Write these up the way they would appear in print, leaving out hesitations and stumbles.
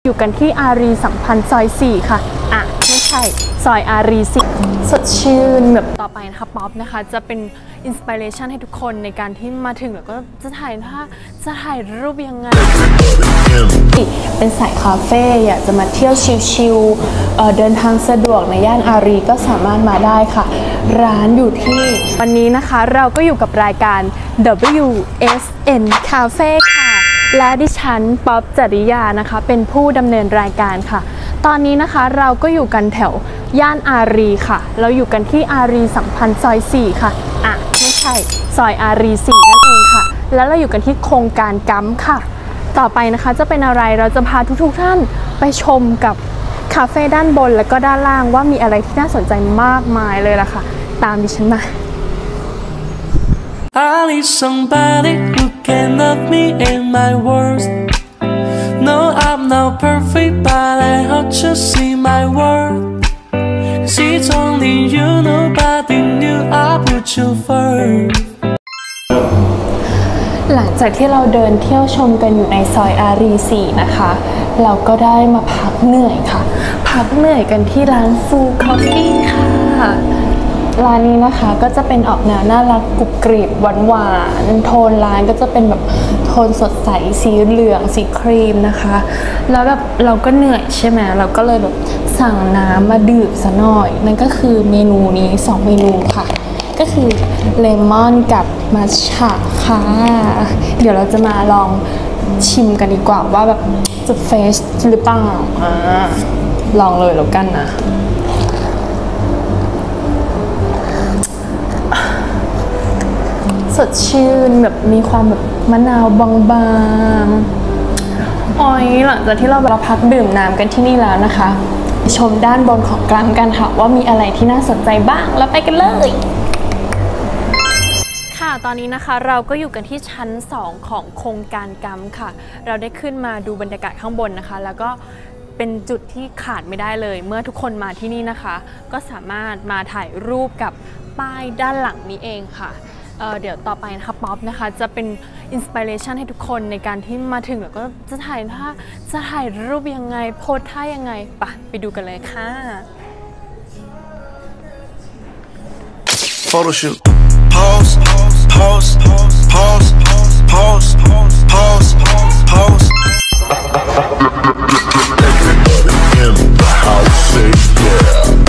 อยู่กันที่อารีสัมพันธ์ซอย4ค่ะไม่ใช่ซอยอารี10สดชื่นแบบต่อไปนะคะป๊อปนะคะจะเป็นอินสปิเรชันให้ทุกคนในการที่มาถึงแล้วก็จะถ่ายรูปยังไงเป็นสายคาเฟ่อยากจะมาเที่ยวชิลๆเดินทางสะดวกในย่านอารีก็สามารถมาได้ค่ะร้านอยู่ที่วันนี้นะคะเราก็อยู่กับรายการ WSN Cafe ค่ะและดิฉันป๊อปจริยานะคะเป็นผู้ดำเนินรายการค่ะตอนนี้นะคะเราก็อยู่กันแถวย่านอารีค่ะเราอยู่กันที่อารีสัมพันธ์ซอย4ค่ะไม่ใช่ซอยอารี4นั่นเองค่ะแล้วเราอยู่กันที่โครงการกัมค่ะต่อไปนะคะจะเป็นอะไรเราจะพาทุกท่านไปชมกับคาเฟ่ด้านบนและก็ด้านล่างว่ามีอะไรที่น่าสนใจมากมายเลยล่ะค่ะตามดิฉันมา I need somebody who can love me in my worst. No, I'm not perfect, but I hope you see my world. 'Cause it's only you, nobody knew I put you first. หลังจากที่เราเดินเที่ยวชมกันอยู่ในซอยอารี4นะคะเราก็ได้มาพักเหนื่อยค่ะพักเหนื่อยกันที่ร้านฟูคอฟฟี่ค่ะร้านนี้นะคะก็จะเป็นออกแนวน่ารักกรุบกริบหวานๆโทนร้านก็จะเป็นแบบโทนสดใสสีเหลืองสีครีมนะคะแล้วแบบเราก็เหนื่อยใช่ไหมเราก็เลยแบบสั่งน้ำมาดื่มซะหน่อยนั่นก็คือเมนูนี้2เมนูค่ะก็คือเลมอนกับมัทฉะค่ะเดี๋ยวเราจะมาลองชิมกันดีกว่าว่าแบบจะเฟชหรือเปล่าลองเลยแล้วกันนะสดชื่นแบบมีความแบบมะนาวบางๆอ๋อยหลังจากที่เราพักดื่มน้ำกันที่นี่แล้วนะคะชมด้านบนของกัมกันค่ะว่ามีอะไรที่น่าสนใจบ้างแล้วไปกันเลยค่ะตอนนี้นะคะเราก็อยู่กันที่ชั้น2ของโครงการกัมค่ะเราได้ขึ้นมาดูบรรยากาศข้างบนนะคะแล้วก็เป็นจุดที่ขาดไม่ได้เลยเมื่อทุกคนมาที่นี่นะคะก็สามารถมาถ่ายรูปกับป้ายด้านหลังนี้เองค่ะเดี๋ยวต่อไปนะคะป๊อปนะคะจะเป็นอินสปิเรชันให้ทุกคนในการที่มาถึงแล้วก็จะถ่ายรูปยังไงโพสท่ายังไงไปดูกันเลยค่ะ Photo shoot. Pause, pause, pause, pause, pause, pause, pause. In the house, say yeah.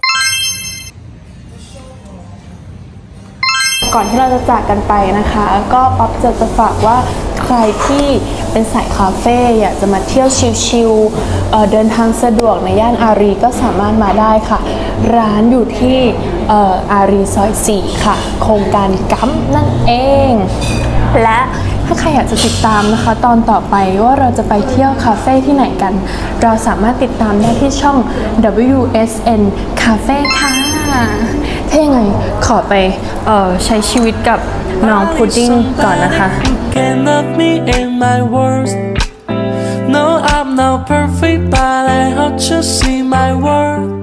ก่อนที่เราจะจากกันไปนะคะก็ป๊อปจะฝากว่าใครที่เป็นสายคาเฟ่อยากจะมาเที่ยวชิลๆเดินทางสะดวกในย่านอารีก็สามารถมาได้ค่ะร้านอยู่ที่อารีซอย4ค่ะโครงการกัมนั่นเองและถ้าใครอยากจะติดตามนะคะตอนต่อไปว่าเราจะไปเที่ยวคาเฟ่ที่ไหนกันเราสามารถติดตามได้ที่ช่อง WSN Cafe ค่ะถ้ายังไงขอไปใช้ชีวิตกับน้องพุดดิ้งก่อนนะคะ Can love me in my worst. No, I'm not perfect, but I hope you see my world.